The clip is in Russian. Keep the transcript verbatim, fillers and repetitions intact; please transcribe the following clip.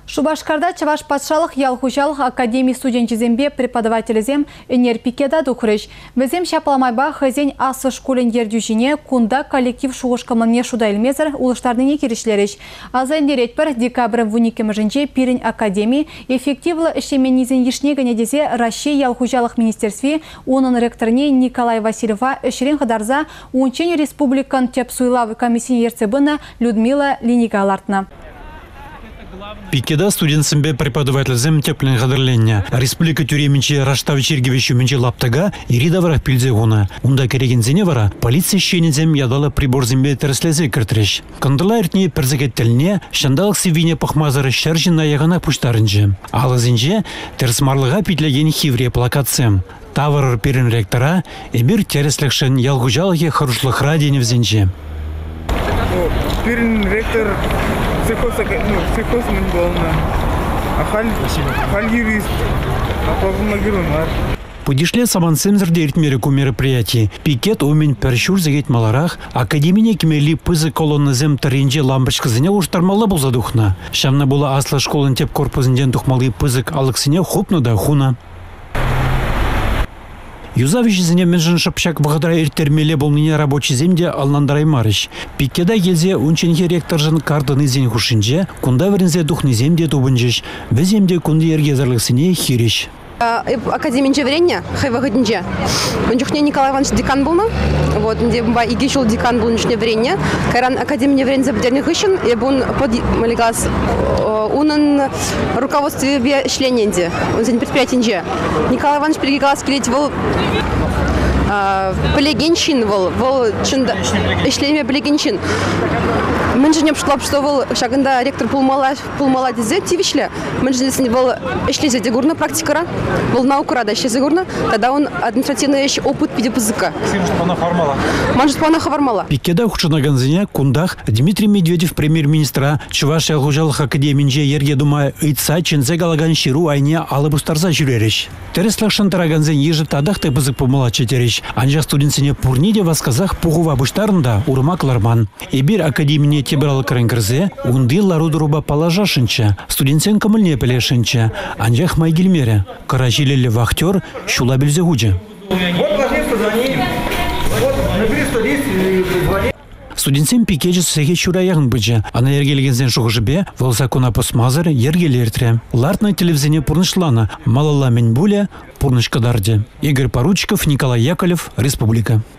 Шубашкарда Чаваш патшалық ялхужалық академии студентизембе преподавателізем энер пикеда духрыш. Візем шапаламайба хызен асы школен ердюжіне кунда коллектив шуғышқамыне шуда елмезір улыштарныне керішлеріш. Аза эндерет бір декабрь вуникемежінже пирин академии эффективлы ішеменізен ешне генедезе Россия ялхужалық министерстве оның ректорне Николай Васильева үшірен қадарза унчен республикан тепсуйлавы комиссия ерцебіна Людмила Линигалартна. Пикеда студентсембе преподавательзем теплен қадырленне. Республика тюременче Раштав Чергевичу менче лаптага ирида варах пилзегуна. Унда керегензене вара полиция щенезем ядала приборзембе терслезе кіртреш. Кандыла эртне перзекеттелне шандалық севине пахмазары шаржина ягана пуштарынже. Алызынже терсмарлыға питлеген хивре плакатсем. Тавар перен ректора эбир тереслекшен ялгужалығы харушлық радине взенже. Перен ректор психоз, ну, психоз мен болна. А халь, халь юрист. А погумагирунар. Подишле самансемзер дертмереку мероприятий. Пикет умен першур загет маларах, академине кемели пызы колонназем таринже лампочкызыне уштармалы был задухна. Шамна была асла школын теп корпусынден тухмалы пызык алыксыне хопну да хуна. Юзавищезіне менжін шапшак бұғыдыра ертермеле болмыне рабочий земде алнандарай марыш. Пиккеда елзе унченге ректоржын кардыны зен хушинже, кунда верінзе духны земде тубынжыш, біз земде кунды ергезарлықсыне хириш. Академия врения, хайвагадинже. Манчухне Николай Иванович декан был, вот, где ба игишул декан был ничне врения. Каран Академия врения забдерных ищен, и бун под малигас, унан руководстве бе члененде, он за предприятие. Николай Иванович перегигас келеть был полегенщин был, был чинда, члене полегенщин. Меньше шлап, что был шаганда ректор пулмала пулмала дизе тивишле. Меньше не был эшлезе дегурна практикара, был наука рада эшлезе гурна. Тогда он административный еще опыт педипузыка. Манжет пана хавармала. Пикеда хушана ганзине кундах Дмитрий Медведев премьер-министра Чувашия ялгужалых академинже ерге дума ыйтса чензе галаган ширу айне алыбустарза жүререш. Тереслахшан тараганзен ежи тадах тепызык помала четереш. Анжа студентсине пурниде васказах пугува буштарында урмак ларман. Эбир академине тебрал кренкерзе, унды ларудруба положашынча, студентсен камыльне пелешынча, анжах майгельмере, каражилели вахтер, шула бельзегуджи. Вот ложится за ним. Вот набери сто десять и звони. Студентсен пикеджі сәге чура яғын бұджы. Ана ергелігензен шуғыжыбе, волсакуна посмазыр, ергелертре. Лартна телевизионе пурнышлана, малала мен буля, пурнышкадарде. Игорь Поручиков, Николай Яковлев, Республика.